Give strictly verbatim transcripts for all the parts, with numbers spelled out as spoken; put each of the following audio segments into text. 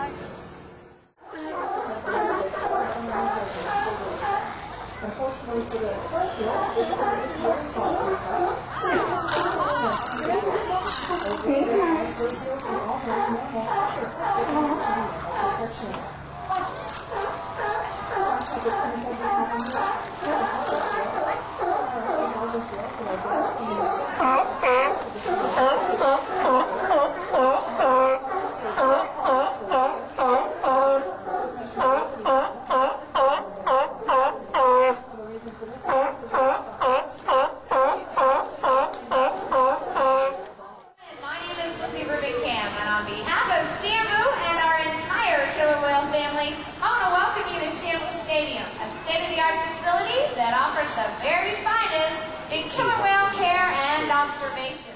Unfortunately for the first ones, this one is very soft for us. First ones will all have normal protection. That offers the very finest in killer whale care and observation.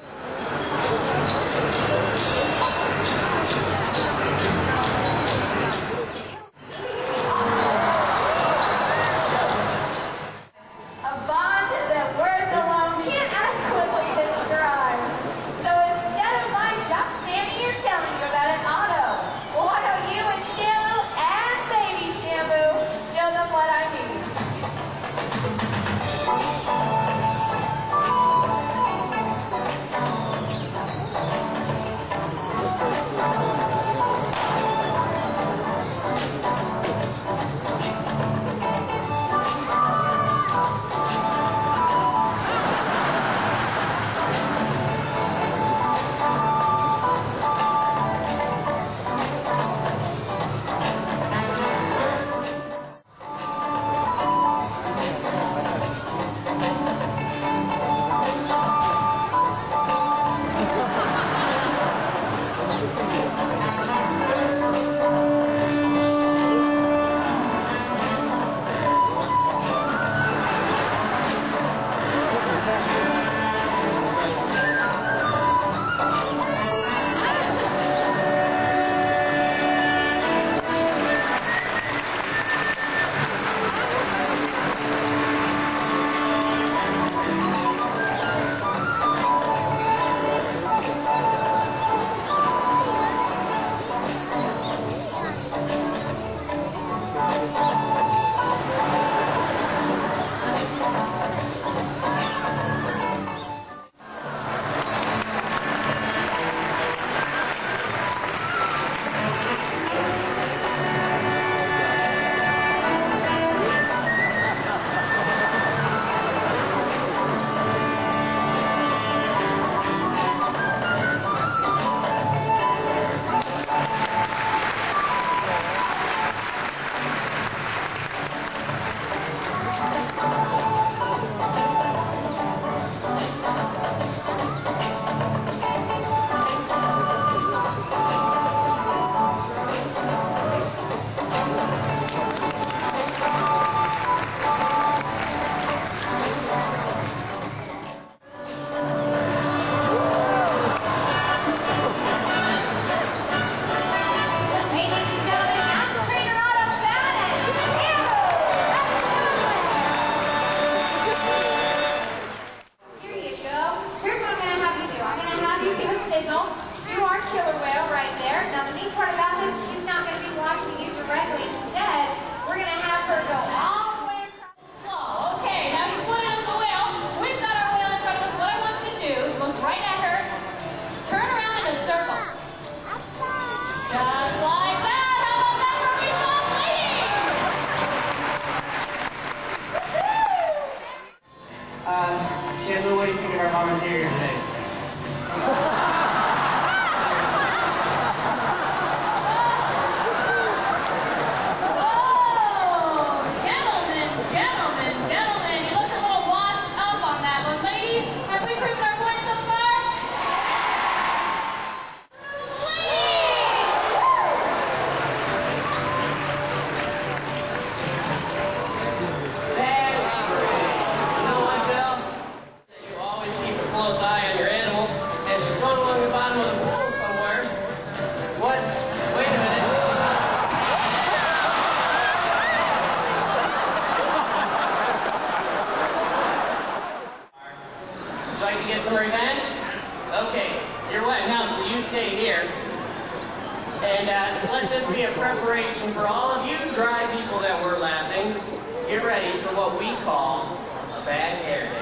A bond that words alone can't adequately describe. So instead of my just standing here telling you about an auto, why don't you and Shamu and baby Shamu show them what I mean? Shamu, what do you think of our mom interior today? Oh, gentlemen, gentlemen, gentlemen, you look a little washed up on that one. Ladies, have we proven our point so far? Like to get some revenge? Okay, you're wet now, so you stay here. And uh, let this be a preparation for all of you dry people that were laughing. Get ready for what we call a bad hair day.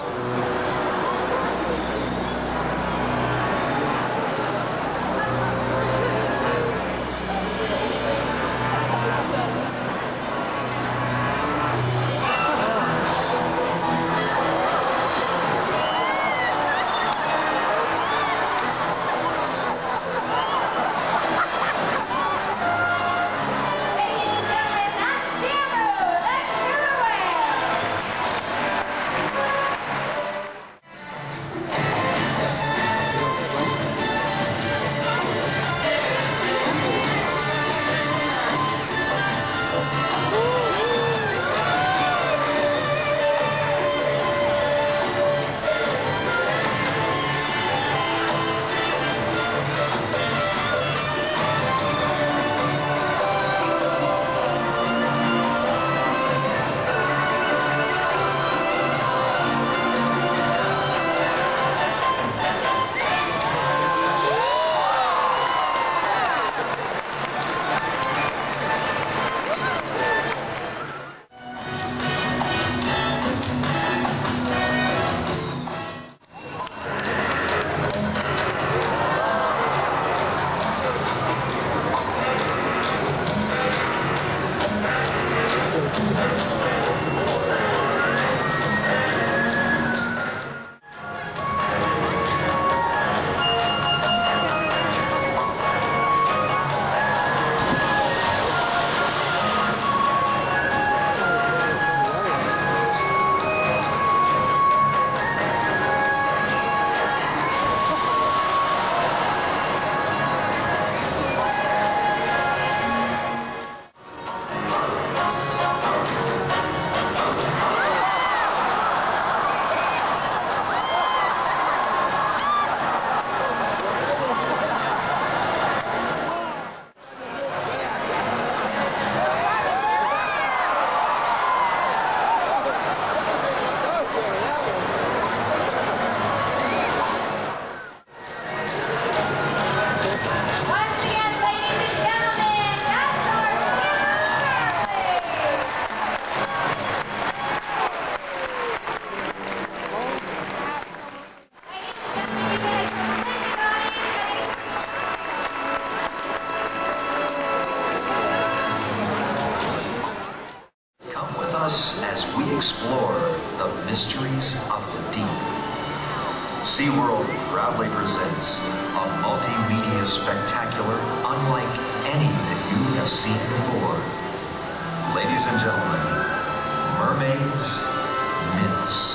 As we explore the mysteries of the deep, SeaWorld proudly presents a multimedia spectacular unlike any that you have seen before. Ladies and gentlemen, mermaids, myths.